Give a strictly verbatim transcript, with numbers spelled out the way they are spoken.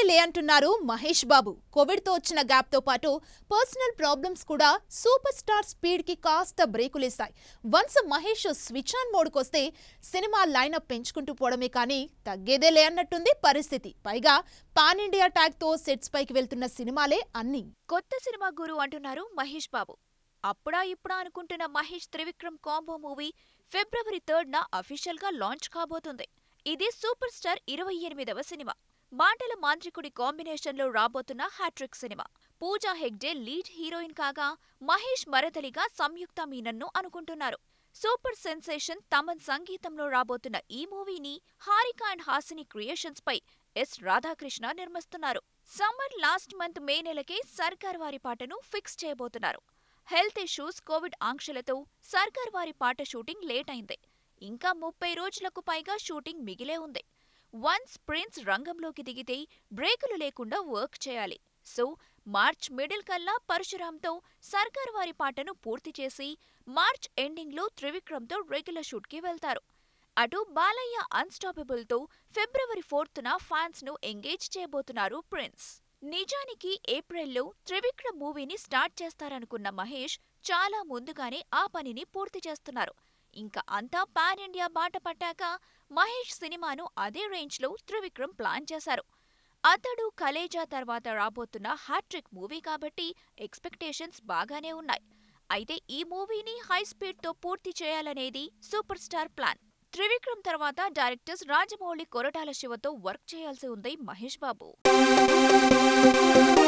లే అంటున్నారు మహేష్ బాబు. కోవిడ్ తో వచ్చిన గ్యాప్ తో పాటు పర్సనల్ ప్రాబ్లమ్స్ కూడా సూపర్ స్టార్ స్పీడ్ కి కాస్త బ్రేకులేశాయి. Once Mahesh switch on mode కొస్తే సినిమా లైనప్ పెంచుకుంటూ పోవడమే కానీ తగ్గేదే లే అన్నట్టుంది పరిస్థితి. పైగా పాన్ ఇండియా ట్యాగ్ తో సెట్స్ పైకి వెళ్తున్న సినిమాలే అన్ని. కొత్త సినిమా గురు అంటున్నారు మహేష్ బాబు. అప్పుడా ఇప్పుడా అనుకుంటున్న మహేష్ త్రివిక్రమ్ కాంబో మూవీ ఫిబ్రవరి థర్డ్ న అఫీషియల్ గా లాంచ్ కాబోతుంది. ఇది సూపర్ స్టార్ ఇరవై ఎనిమిదవ సినిమా. మాటల మాంత్రికుడి కాంబినేషన్లో రాబోతున్న హ్యాట్రిక్ సినిమా. పూజా హెగ్డే లీడ్ హీరోయిన్ కాగా మహేష్ మరదలిగా సంయుక్త మీనన్ను అనుకుంటున్నారు. సూపర్ సెన్సేషన్ తమన్ సంగీతంలో రాబోతున్న ఈ మూవీని హారిక అండ్ హాసిని క్రియేషన్స్ పై ఎస్ రాధాకృష్ణ నిర్మిస్తున్నారు. సమ్మర్ లాస్ట్ మంత్ మే నెలకే సర్కార్ వారి పాటను ఫిక్స్ చేయబోతున్నారు. హెల్త్ ఇష్యూస్, కోవిడ్ ఆంక్షలతో సర్కార్ వారి పాట షూటింగ్ లేట్ అయింది. ఇంకా ముప్పై రోజులకు పైగా షూటింగ్ మిగిలే ఉంది. వన్స్ ప్రిన్స్ రంగంలోకి దిగితే బ్రేకులు లేకుండా వర్క్ చేయాలి. సో మార్చ్ మిడిల్ కల్లా పరశురాంతో సర్కార్ వారి పాటను పూర్తి చేసి మార్చ్ ఎండింగ్లో త్రివిక్రమ్తో రెగ్యులర్ షూట్కి వెళ్తారు. అటు బాలయ్య అన్స్టాపబుల్తో ఫిబ్రవరి ఫోర్త్న ఫ్యాన్స్ను ఎంగేజ్ చేయబోతున్నారు ప్రిన్స్. నిజానికి ఏప్రిల్లో త్రివిక్రమ్ మూవీని స్టార్ట్ చేస్తారనుకున్న మహేష్ చాలా ముందుగానే ఆ పనిని పూర్తి చేస్తున్నారు. ఇంకా అంతా పాన్ ఇండియా బాట పట్టాక మహేష్ సినిమాను అదే రేంజ్లో త్రివిక్రమ్ ప్లాన్ చేశారు. అతడు, కలేజా తర్వాత రాబోతున్న హ్యాట్రిక్ మూవీ కాబట్టి ఎక్స్పెక్టేషన్స్ బాగానే ఉన్నాయి. అయితే ఈ మూవీని హై స్పీడ్తో పూర్తి చేయాలనేది సూపర్ స్టార్ ప్లాన్. త్రివిక్రమ్ తర్వాత డైరెక్టర్స్ రాజమౌళి, కొరటాల శివతో వర్క్ చేయాల్సి ఉంది మహేష్ బాబు.